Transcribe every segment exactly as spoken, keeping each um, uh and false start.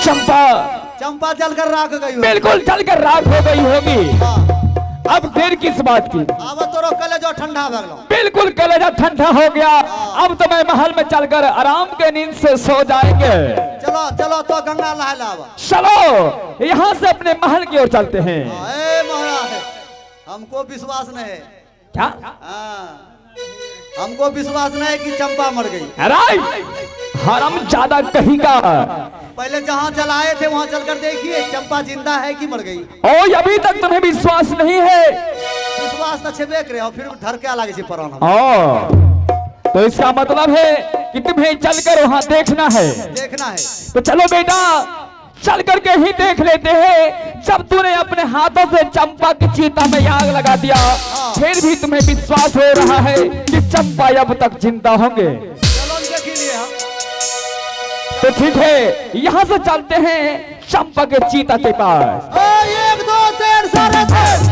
चंपा चंपा जलकर राख गई होगी। बिल्कुल जलकर राख हो गई होगी। अब देर किस बात की? अब तो कलेजा ठंडा हो गया। बिल्कुल कलेजा ठंडा हो गया। अब तो मैं महल में चलकर आराम के नींद से सो जाएंगे। चलो चलो तो गंगा नहा लावा। चलो यहाँ से अपने महल की ओर चलते हैं। ए महाराज हमको विश्वास नहीं है। क्या? हाँ हमको विश्वास नहीं है कि चंपा मर गई। अरे हराम ज्यादा कहेगा। पहले जहाँ चलाए थे वहाँ चलकर देखिए चंपा जिंदा है कि मर गई। ओ अभी तक तुम्हें विश्वास नहीं है? विश्वास तो छेबे करे और फिर धर के लगे से पराना। ओ तो इसका मतलब है कि तुम्हें चलकर वहाँ देखना है। देखना है तो चलो बेटा चल करके ही देख लेते हैं। जब तूने अपने हाथों से चंपा की चीता में आग लगा दिया फिर भी तुम्हें विश्वास हो रहा है कि चंपा अब तक जिंदा होंगे। चलो देख ही लिया। तो ठीक है यहाँ से चलते हैं चंपा के चीता के पास। एक दो तीन साढ़े तीन।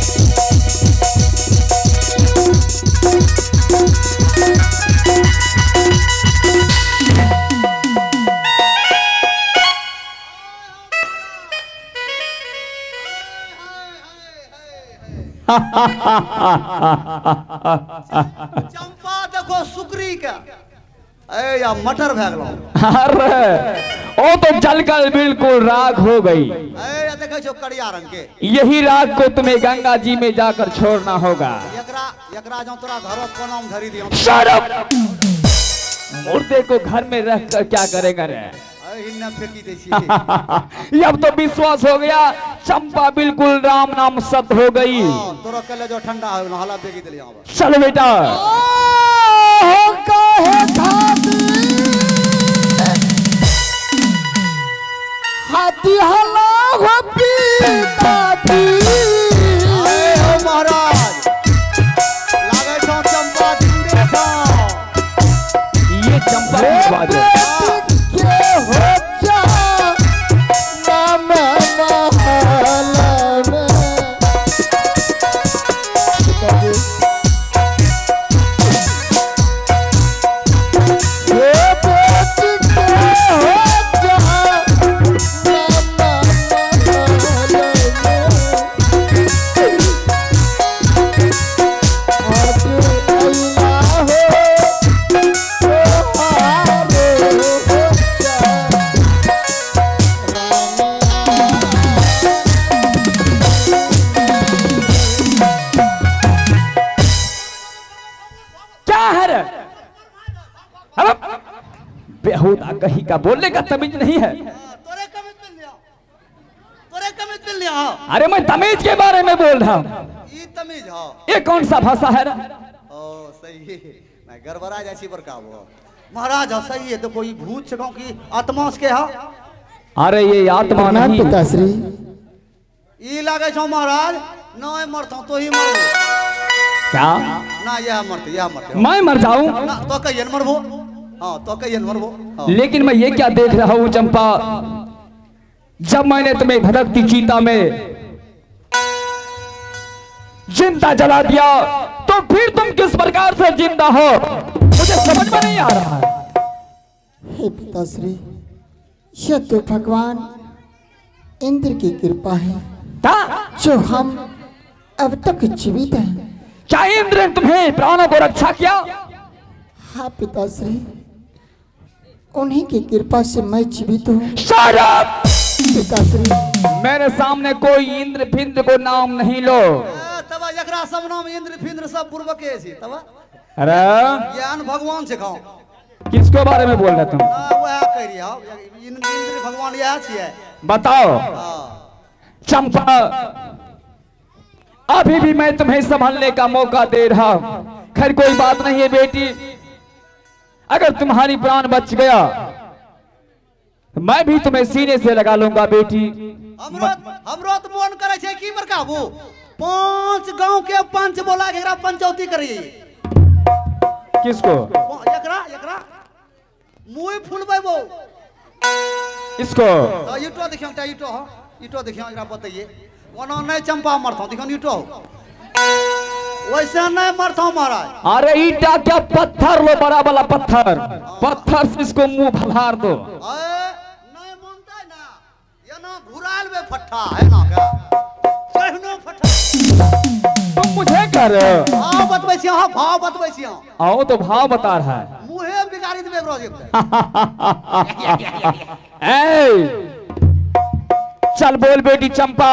चंपा देखो सुकरी का ए या मटर भागलो। अरे ओ तो जलकर बिल्कुल राख हो गई। ए देखो जो कड़िया रंग के। यही राख को तुम्हें गंगा जी में जाकर छोड़ना होगा। एकरा एकरा जो तोरा घरों कोना में धरी दियो। शर्म! मुर्दे को घर में रख कर क्या करेगा रे? हिन्ना फेंकी दे छी। अब तो विश्वास हो गया चंपा बिल्कुल राम नाम सत्य हो गई। तोरा कले जो ठंडा हो नहाला बेगी दे लिया। चलो बेटा हाथी हला हो पीताती। ए महाराज लागे छो चंपा जिंदे छो। ये चंपा की बात है। बेहुदा कहीं का बोलने का तमीज नहीं है। तोरे कमीज मिल लिया। तोरे कमीज मिल लिया। अरे मैं तमीज के बारे में बोल रहा हूँ। ये तमीज हो। ये कौन सा भाषा है ना? ओ सही है। मैं गड़बड़ा जासी पर का वो महाराज हो सही है। तो कोई भूत छको की आत्मा उसके हो। अरे ये आत्मा नहीं पिताश्री। ई लागे छो महाराज ना मरता तो ही मरबो। क्या? ना यह मरते यह मरते। मैं मर जाऊं? ना तो कहिए मरबो। हाँ तो कहिए मरबो। लेकिन मैं ये क्या देख रहा हूँ चंपा जब मैंने तुम्हें धड़कती चीता में जिंदा जला दिया तो फिर तुम किस प्रकार से जिंदा हो मुझे समझ में नहीं आ रहा है। हे पिताश्री यह तो भगवान इंद्र की कृपा है क्या? जो हम अब तक जीवित हैं। क्या इंद्र ने तुम्हें प्राणों को रक्षा किया? हाँ पिताश्री उन्हीं की कृपा से मैं जीवित हूँ। पिताश्री मेरे सामने कोई इंद्र फिंद्र को नाम नहीं लो। तब एकरा सब नाम इंद्र फिंद्र सब पूर्व के सी तब। अरे ज्ञान भगवान से खाओ। किसके बारे में बोल रहे तुम? वह कह रही हो इंद्र भगवान यह छिए। बताओ चंपा अभी भी मैं तुम्हें संभालने का मौका दे रहा हूं। खैर कोई बात नहीं है बेटी अगर तुम्हारी प्राण बच गया तो मैं भी तुम्हें सीने से लगा लूंगा बेटी। हमरो हमरो तो मन करे छे की बरका वो पांच गांव के पंच बोला के एकरा पंचौती करिए। किसको? एकरा एकरा मुंह फुलबै वो इसको तो ईटो देखियो टा ईटो हो ईटो देखियो एकरा बताइए ओना नहीं चंपा मरथो देखियो ईटो वैसे नहीं मरथो महाराज। अरे ईटा क्या पत्थर लो बड़ा वाला पत्थर पत्थर से इसको मुंह फलार दो। नहीं मानता ना फट्टा है ना क्या कहनो फट्टा तुम मुझे कर भाव बतबै छी हां भाव बतबै छी हां आओ तो भाव बता रहा है मुहे बिगाड़ी देबे ब्रोजेब ए चल बोल बेटी चंपा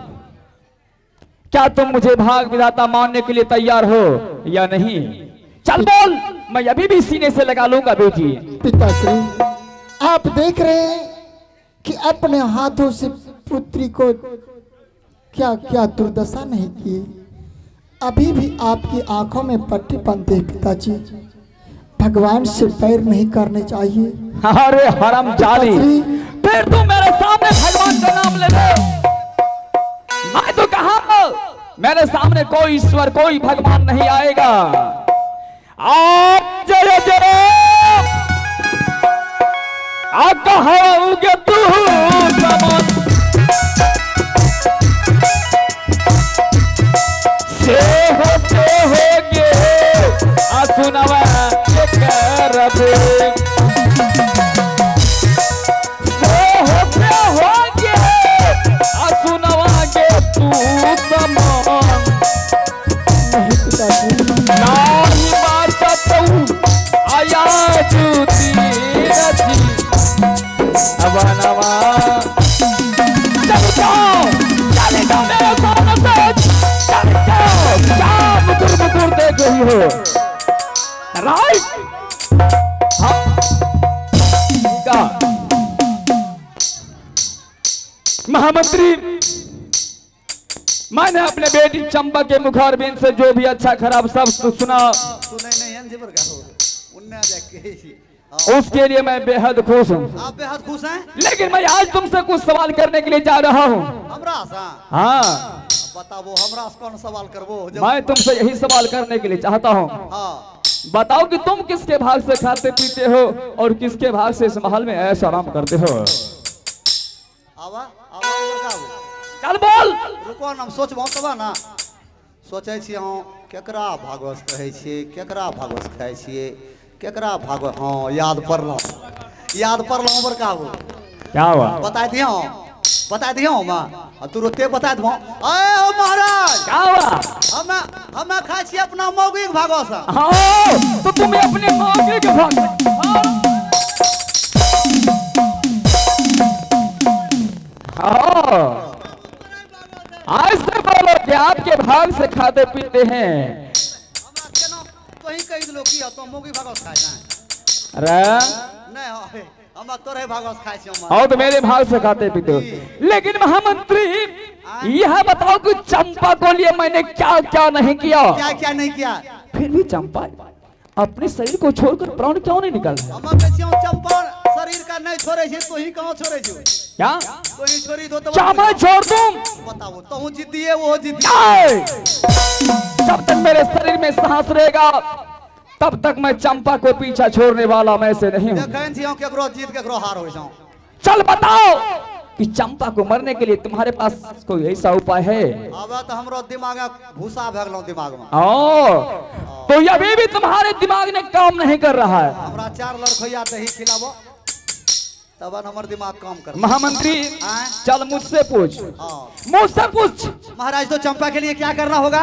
क्या तुम मुझे भाग विधाता मानने के लिए तैयार हो या नहीं चल बोल मैं अभी भी सीने से लगा लूंगा बेटी पिताश्री आप देख रहे हैं कि अपने हाथों से पुत्री को क्या क्या दुर्दशा नहीं की अभी भी आपकी आंखों में पट्टी बांधते हैं पिताजी भगवान से पैर नहीं करने चाहिए अरे हराम जाली फिर तू मेरे सामने भगवान का नाम ले ले मैं तो कहा मेरे सामने कोई ईश्वर कोई भगवान नहीं आएगा आज जय जय आ कहोगे तू समान से हो से होगे आ सुनवा करबे से हो से होगे आ सुनवा के तू समान नहीं पिताजी नाही बाचतू आया जुती रथी अबनवा चल जाओ चले जाओ मेरे सामने से चल जाओ क्या मुकुर मुकुर देख रही हो राइट हाँ का महामंत्री मैंने अपने बेटी चंपा के मुखारबिन से जो भी अच्छा खराब सब सुना सुनै नहीं हन जेबर का हो उन्ने जाके उसके लिए मैं बेहद खुश हूँ आप बेहद खुश हैं लेकिन मैं आज तुमसे कुछ सवाल करने के लिए जा रहा हूँ हमरा सा हाँ बताओ हमरा से कौन सवाल करबो मैं तुमसे यही सवाल करने के लिए चाहता हूँ हां बताओ कि तुम किसके भाग से खाते पीते हो और किसके भाग से इस महल में ऐश आराम करते हो आवा आवा का चल बोल रुको हम सोचबो तबा ना सोचै छी हम केकरा भागवत कहै छी केकरा भागवत खाइ छी केकरा भागवत हां याद पड़लो याद पड़लो हमर का हो क्या हुआ बता दियो बता दियो मां तुरंते बता दबो ए ओ महाराज क्या हुआ हम हम खाइ छी अपना मौगिक भागवत हाँ तो तुम्हें अपने मौके के भाग हाँ आज से बोलो कि आपके भाग से खाते पीते हैं तो ही कह दिलो कि तो मौगिक भागवत खाइ ना अरे नहीं हम तोरे भागवत खाइ छी हम आओ तो मेरे भाग से खाते पीते हो लेकिन महामंत्री यह बताओ कि चंपा को लिए मैंने क्या क्या नहीं किया क्या क्या नहीं किया फिर भी चंपा अपने शरीर को छोड़कर प्राण क्यों नहीं निकल रहा हम कहै चंपा शरीर का नहीं छोड़े छी तो ही कहां छोड़े छी क्या तो ही छोड़ी दो तो क्या मैं छोड़ दूं बताओ तो हूं जिद्दी है वो जिद्दी जब तक मेरे शरीर में सांस रहेगा तब तक मैं चंपा को पीछा छोड़ने वाला मैं से नहीं हूं देखैन छी हम केकरो जीत केकरो हार होई जाऊं चल बताओ कि चंपा को मरने के लिए तुम्हारे पास कोई ऐसा उपाय है अब तो हमरो दिमाग में भूसा भ गेलो दिमाग में ओ तो अभी भी तुम्हारे दिमाग ने काम नहीं कर रहा है हमरा चार लड़खैया दही खिलाबो तब हमर दिमाग काम कर महामंत्री चल मुझसे पूछ हां मुझसे पूछ महाराज तो चंपा के लिए क्या करना होगा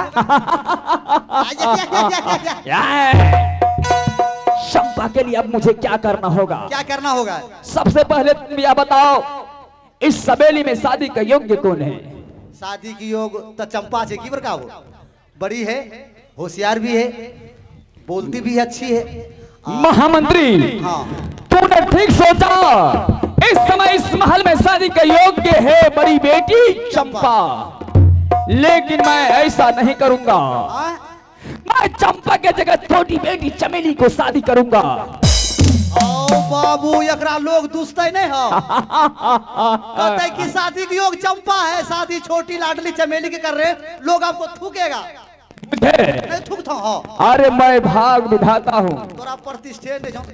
चंपा के लिए अब मुझे क्या करना होगा क्या करना होगा सबसे पहले तुम यह बताओ इस सवेली में शादी का योग्य कौन है शादी की योग तो चंपा से की बरका हो बड़ी है होशियार भी है बोलती भी अच्छी है महामंत्री हाँ तूने ठीक सोचा इस समय इस महल में शादी का योग्य है बड़ी बेटी चंपा लेकिन मैं ऐसा नहीं करूंगा मैं चंपा के जगह छोटी बेटी चमेली को शादी करूंगा ओ बाबू एकरा लोग दुस्ते नहीं हो कहते कि शादी की योग चंपा है शादी छोटी लाडली चमेली के कर रहे लोग आपको थूकेगा नहीं थूकता हो अरे मैं भाग विधाता हूँ तोरा प्रतिष्ठे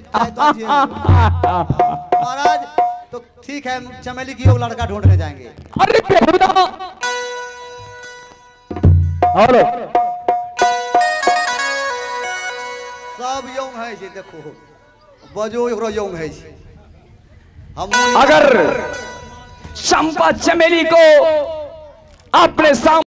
महाराज तो ठीक है चमेली की योग लड़का ढूंढने जाएंगे अरे बेहुदा हेलो सब योंग है जी देखो बजो एकरो योंग है जी हम अगर चंपा चमेली को अपने सामने